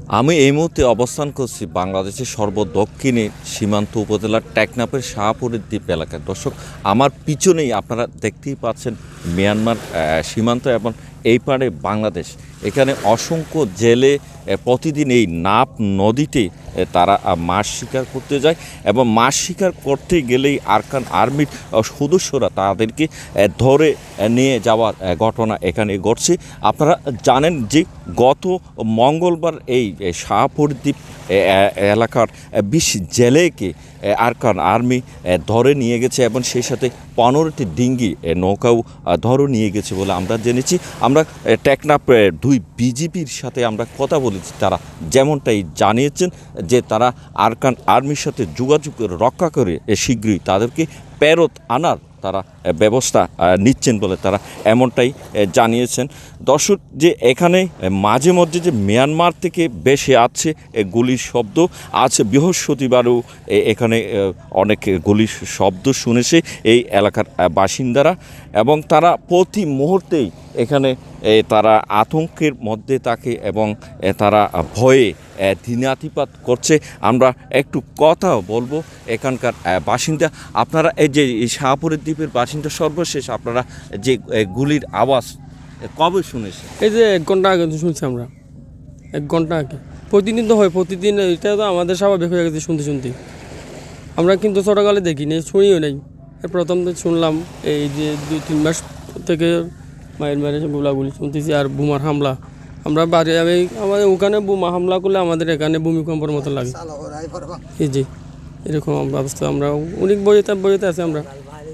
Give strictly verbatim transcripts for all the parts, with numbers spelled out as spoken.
আমি এই মুহূর্তে অবস্থান করছি বাংলাদেশের সর্বদক্ষিণে সীমান্ত উপজেলার টেকনাফের শাহপুরের দ্বীপ এলাকায়। দর্শক, আমার পিছনেই আপনারা দেখতেই পাচ্ছেন মিয়ানমার সীমান্ত এবং এই পারে বাংলাদেশ। এখানে অসংখ্য জেলে প্রতিদিন এই নাপ নদীতে তারা মাছ শিকার করতে যায় এবং মাছ শিকার করতে গেলেই আরকান আর্মির সদস্যরা তাদেরকে ধরে নিয়ে যাওয়ার ঘটনা এখানে ঘটছে। আপনারা জানেন যে গত মঙ্গলবার এই শাহপুর দ্বীপ এলাকার বিশ জেলেকে আরকান আর্মি ধরে নিয়ে গেছে এবং সেই সাথে পনেরোটি ডিঙ্গি নৌকাও ধরে নিয়ে গেছে বলে আমরা জেনেছি। আমরা টেকনাফ দুই বিজিবির সাথে আমরা কথা বলেছি, তারা যেমনটাই জানিয়েছেন যে তারা আরকান আর্মির সাথে যোগাযোগ রক্ষা করে শীঘ্রই তাদেরকে ফেরত আনার তারা ব্যবস্থা নিচ্ছেন বলে তারা এমনটাই জানিয়েছেন। দর্শক, যে এখানে মাঝে মধ্যে যে মিয়ানমার থেকে বেশি আছে গুলির শব্দ, আজ বৃহস্পতিবারও এখানে অনেক গুলির শব্দ শুনেছে এই এলাকার বাসিন্দারা এবং তারা প্রতি মুহূর্তেই এখানে তারা আতঙ্কের মধ্যে থাকে এবং তারা ভয়ে দিনাতিপাত করছে। আমরা একটু কথা বলবো এখানকার বাসিন্দা। আপনারা এই যে শাহপুরের দ্বীপের বাসিন্দা, সর্বশেষ আপনারা যে গুলির আওয়াজ কবে শুনেছেন? এই যে এক ঘন্টা আগে শুনছি আমরা, এক ঘন্টা আগে। প্রতিদিন তো হয়, প্রতিদিন এটা তো আমাদের স্বাভাবিক হয়ে গেছে শুনতে শুনতে। আমরা কিন্তু ছোটোকালে দেখিনি, শুনিও নাই। প্রথম তো শুনলাম এই যে দুই তিন মাস থেকে মায়ের মায়ের গোলাগুলি শুনতেছি আর বোমার হামলা। আমরা বাড়ি আমি আমাদের ওখানে বোমা হামলা করলে আমাদের এখানে ভূমিকম্পর মতো লাগে। এই যে এরকম অবস্থা, আমরা অনেক বইতে বইতে আছে আমরা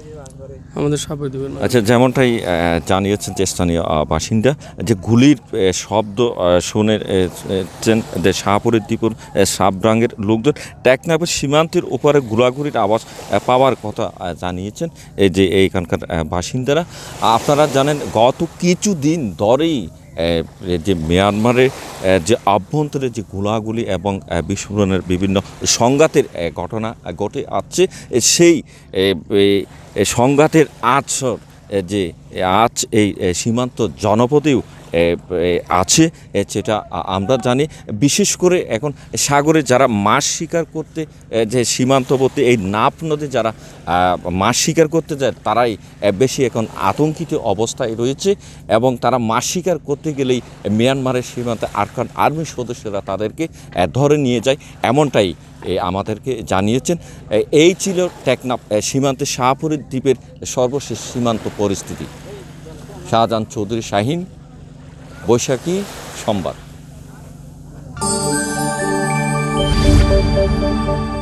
আমাদের সাপের দ্বীপের। আচ্ছা, যেমনটাই জানিয়েছেন যে স্থানীয় বাসিন্দা যে গুলির শব্দ শুনেছেন যে শাহপুরের দ্বীপের সাবরাঙ্গের লোকজন টেকনাফের সীমান্তের উপরে গোলাগুলির আওয়াজ পাওয়ার কথা জানিয়েছেন এই যে এইখানকার বাসিন্দারা। আপনারা জানেন গত কিছুদিন ধরেই যে মিয়ানমারের যে আভ্যন্তরে যে গোলাগুলি এবং বিস্ফোরণের বিভিন্ন সংঘাতের ঘটনা ঘটে আসছে, সেই সংঘাতের আজ যে আজ এই সীমান্ত জনপদেও আছে যেটা আমরা জানি। বিশেষ করে এখন সাগরে যারা মাছ শিকার করতে যে সীমান্তবর্তী এই নাপ নদী যারা মাছ শিকার করতে যায় তারাই বেশি এখন আতঙ্কিত অবস্থায় রয়েছে এবং তারা মাছ শিকার করতে গেলেই মিয়ানমারের সীমান্তে আরকান আর্মির সদস্যরা তাদেরকে ধরে নিয়ে যায়, এমনটাই আমাদেরকে জানিয়েছেন। এই ছিল টেকনাফ সীমান্তে শাহপুরের দ্বীপের সর্বশেষ সীমান্ত পরিস্থিতি। শাহজাহান চৌধুরী শাহিন, বৈশাখী সংবাদ।